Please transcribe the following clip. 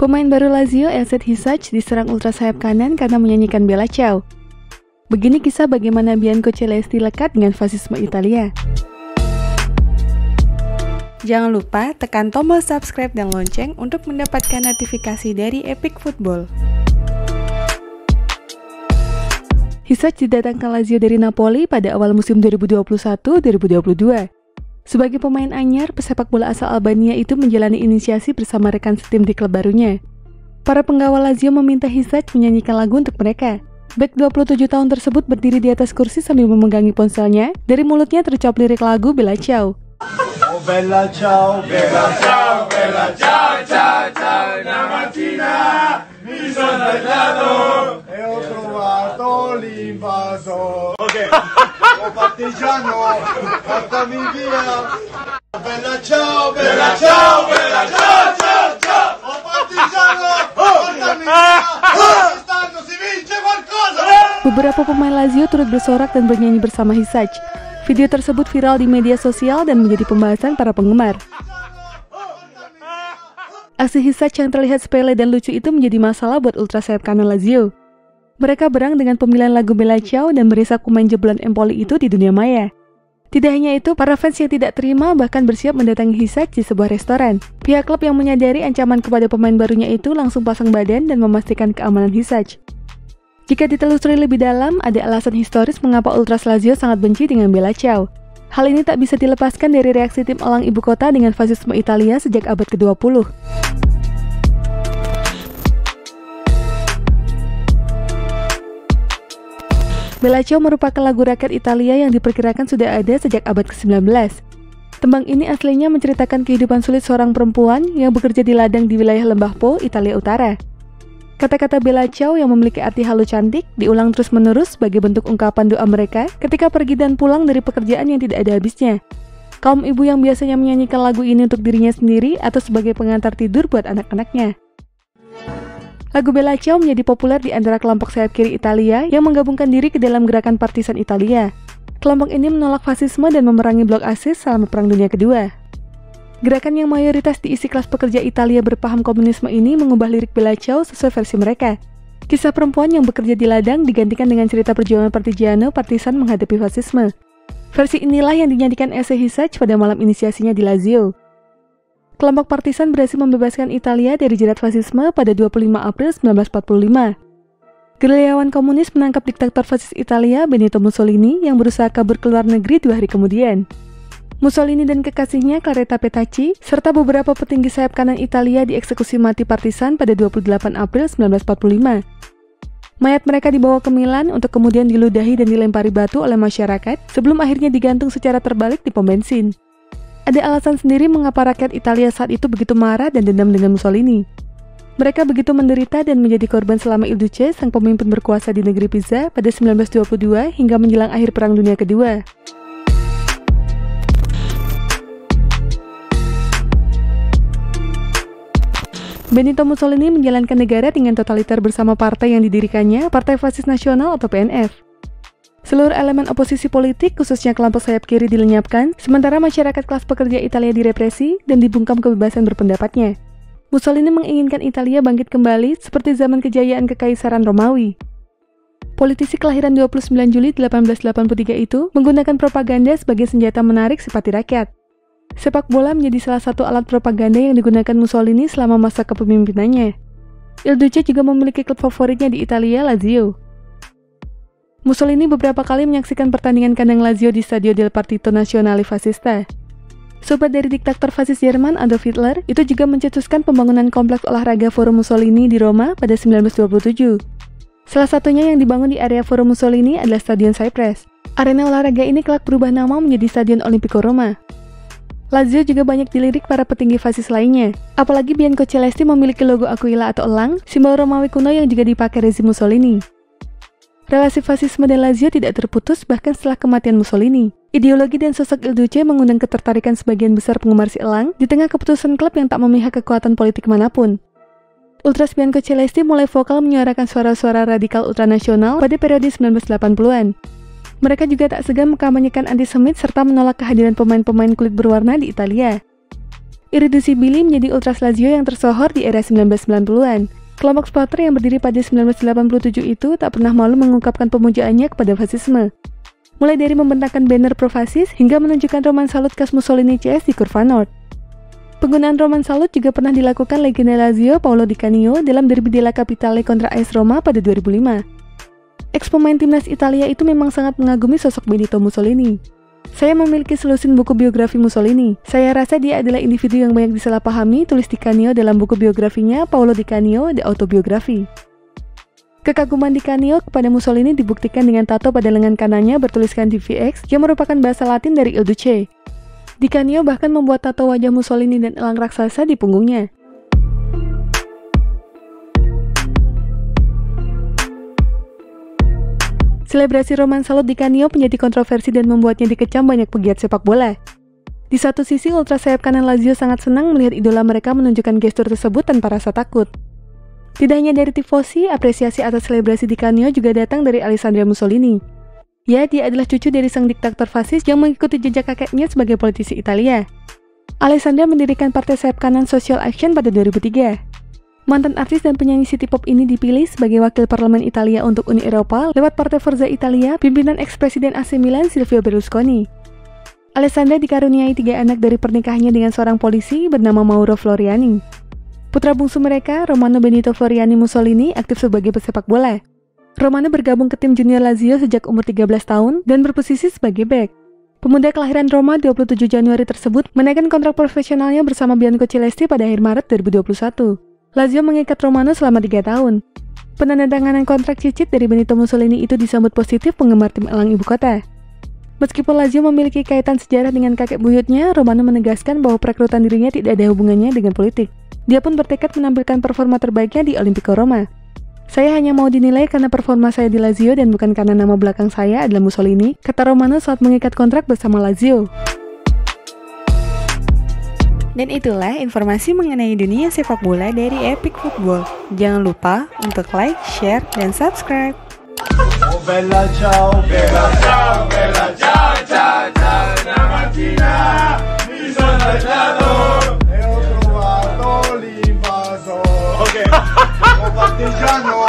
Pemain baru Lazio, Edin Hisac, diserang ultras sayap kanan karena menyanyikan Bella Ciao. Begini kisah bagaimana Bianco Celesti lekat dengan fasisme Italia. Jangan lupa tekan tombol subscribe dan lonceng untuk mendapatkan notifikasi dari Epic Football. Hisac didatangkan Lazio dari Napoli pada awal musim 2021-2022. Sebagai pemain anyar, pesepak bola asal Albania itu menjalani inisiasi bersama rekan setim di klub barunya. Para penggawa Lazio meminta Hisac menyanyikan lagu untuk mereka. Bek 27 tahun tersebut berdiri di atas kursi sambil memegangi ponselnya. Dari mulutnya terucap lirik lagu Bella Ciao. Oh bella ciao, bella ciao, bella ciao, ciao, ciao, una mattina mi sono svegliato e ho trovato l'invasor. Ok, oh partigiano, portami via. Bella ciao, bella ciao, bella ciao, ciao, ciao, oh partigiano, portami via. Quest'anno si vince qualcosa. Beberapa pemain Lazio turut bersorak dan bernyanyi bersama Hisac. Video tersebut viral di media sosial dan menjadi pembahasan para penggemar. Aksi Hisac yang terlihat sepele dan lucu itu menjadi masalah buat ultras sayap kanan Lazio. Mereka berang dengan pemilihan lagu Bella Ciao dan berisak pemain jebolan Empoli itu di dunia maya. Tidak hanya itu, para fans yang tidak terima bahkan bersiap mendatangi Hisac di sebuah restoran. Pihak klub yang menyadari ancaman kepada pemain barunya itu langsung pasang badan dan memastikan keamanan Hisac. Jika ditelusuri lebih dalam, ada alasan historis mengapa ultras Lazio sangat benci dengan Bella Ciao. Hal ini tak bisa dilepaskan dari reaksi tim elang ibu kota dengan fasisme Italia sejak abad ke-20. Bella Ciao merupakan lagu rakyat Italia yang diperkirakan sudah ada sejak abad ke-19. Tembang ini aslinya menceritakan kehidupan sulit seorang perempuan yang bekerja di ladang di wilayah Lembah Po, Italia Utara. Kata-kata Bella Ciao yang memiliki arti halu cantik diulang terus-menerus sebagai bentuk ungkapan doa mereka ketika pergi dan pulang dari pekerjaan yang tidak ada habisnya. Kaum ibu yang biasanya menyanyikan lagu ini untuk dirinya sendiri atau sebagai pengantar tidur buat anak-anaknya. Lagu Bella Ciao menjadi populer di antara kelompok sayap kiri Italia yang menggabungkan diri ke dalam gerakan partisan Italia. Kelompok ini menolak fasisme dan memerangi blok ASIS selama Perang Dunia Kedua. Gerakan yang mayoritas diisi kelas pekerja Italia berpaham komunisme ini mengubah lirik Bella Ciao sesuai versi mereka. Kisah perempuan yang bekerja di ladang digantikan dengan cerita perjuangan partigiano partisan menghadapi fasisme. Versi inilah yang dinyanyikan Edin Hisac pada malam inisiasinya di Lazio. Kelompok partisan berhasil membebaskan Italia dari jerat fasisme pada 25 April 1945. Gerilyawan komunis menangkap diktator fasis Italia Benito Mussolini yang berusaha kabur ke luar negeri 2 hari kemudian. Mussolini dan kekasihnya Claretta Petacci serta beberapa petinggi sayap kanan Italia dieksekusi mati partisan pada 28 April 1945. Mayat mereka dibawa ke Milan untuk kemudian diludahi dan dilempari batu oleh masyarakat sebelum akhirnya digantung secara terbalik di pom bensin. Ada alasan sendiri mengapa rakyat Italia saat itu begitu marah dan dendam dengan Mussolini. Mereka begitu menderita dan menjadi korban selama Il Duce, sang pemimpin berkuasa di negeri Pisa pada 1922 hingga menjelang akhir Perang Dunia Kedua. Benito Mussolini menjalankan negara dengan totaliter bersama partai yang didirikannya, Partai Fasis Nasional atau PNF. Seluruh elemen oposisi politik, khususnya kelompok sayap kiri, dilenyapkan, sementara masyarakat kelas pekerja Italia direpresi dan dibungkam kebebasan berpendapatnya. Mussolini menginginkan Italia bangkit kembali seperti zaman kejayaan Kekaisaran Romawi. Politisi kelahiran 29 Juli 1883 itu menggunakan propaganda sebagai senjata menarik simpati rakyat. Sepak bola menjadi salah satu alat propaganda yang digunakan Mussolini selama masa kepemimpinannya. Il Duce juga memiliki klub favoritnya di Italia, Lazio. Mussolini beberapa kali menyaksikan pertandingan kandang Lazio di Stadio del Partito Nazionale Fascista. Sobat dari diktator fasis Jerman Adolf Hitler itu juga mencetuskan pembangunan kompleks olahraga Forum Mussolini di Roma pada 1927. Salah satunya yang dibangun di area Forum Mussolini adalah Stadion Cypress. Arena olahraga ini kelak berubah nama menjadi Stadion Olimpico Roma. Lazio juga banyak dilirik para petinggi fasis lainnya. Apalagi Bianco Celesti memiliki logo Aquila atau elang, simbol Romawi kuno yang juga dipakai rezim Mussolini. Relasi fasisme dan Lazio tidak terputus bahkan setelah kematian Mussolini. Ideologi dan sosok Il Duce mengundang ketertarikan sebagian besar penggemar si elang di tengah keputusan klub yang tak memihak kekuatan politik manapun. Ultras Bianco Celesti mulai vokal menyuarakan suara-suara radikal ultranasional pada periode 1980-an. Mereka juga tak segan mengkampanyekan antisemit serta menolak kehadiran pemain-pemain kulit berwarna di Italia. Irreducibili menjadi Ultras Lazio yang tersohor di era 1990-an. Kelompok supporter yang berdiri pada 1987 itu tak pernah malu mengungkapkan pemujaannya kepada fasisme. Mulai dari membentangkan banner pro-fasis hingga menunjukkan roman salut khas Mussolini CS di Curva Nord. Penggunaan roman salut juga pernah dilakukan legenda Lazio Paolo Di Canio dalam derby della Capitale kontra AS Roma pada 2005. Ex-pemain timnas Italia itu memang sangat mengagumi sosok Benito Mussolini. Saya memiliki selusin buku biografi Mussolini. Saya rasa dia adalah individu yang banyak disalahpahami, tulis Di Canio dalam buku biografinya Paolo Di Canio, The Autobiography. Kekaguman Di Canio kepada Mussolini dibuktikan dengan tato pada lengan kanannya bertuliskan DVX yang merupakan bahasa Latin dari Il Duce. Di Canio bahkan membuat tato wajah Mussolini dan elang raksasa di punggungnya. Selebrasi roman salut Di Canio menjadi kontroversi dan membuatnya dikecam banyak pegiat sepak bola. Di satu sisi, ultras sayap kanan Lazio sangat senang melihat idola mereka menunjukkan gestur tersebut tanpa rasa takut. Tidak hanya dari tifosi, apresiasi atas selebrasi Di Canio juga datang dari Alessandro Mussolini. Ya, dia adalah cucu dari sang diktator fasis yang mengikuti jejak kakeknya sebagai politisi Italia. Alessandro mendirikan partai sayap kanan Social Action pada 2003. Mantan artis dan penyanyi city pop ini dipilih sebagai wakil parlemen Italia untuk Uni Eropa lewat Partai Forza Italia, pimpinan ex-presiden AC Milan Silvio Berlusconi. Alessandra dikaruniai 3 anak dari pernikahannya dengan seorang polisi bernama Mauro Floriani. Putra bungsu mereka, Romano Benito Floriani Mussolini, aktif sebagai pesepak bola. Romano bergabung ke tim junior Lazio sejak umur 13 tahun dan berposisi sebagai bek. Pemuda kelahiran Roma 27 Januari tersebut menaikkan kontrak profesionalnya bersama Bianco Celesti pada akhir Maret 2021. Lazio mengikat Romano selama 3 tahun. Penandatanganan kontrak cicit dari Benito Mussolini itu disambut positif penggemar tim elang ibu kota. Meskipun Lazio memiliki kaitan sejarah dengan kakek buyutnya, Romano menegaskan bahwa perekrutan dirinya tidak ada hubungannya dengan politik. Dia pun bertekad menampilkan performa terbaiknya di Olimpico Roma. Saya hanya mau dinilai karena performa saya di Lazio dan bukan karena nama belakang saya adalah Mussolini, kata Romano saat mengikat kontrak bersama Lazio. Dan itulah informasi mengenai dunia sepak bola dari Epic Football. Jangan lupa untuk like, share, dan subscribe. Oh bella ciao, bella ciao, bella ciao, ciao, ciao. Una mattina mi sono alzato e ho trovato l'invasore. Ok. Partigiano.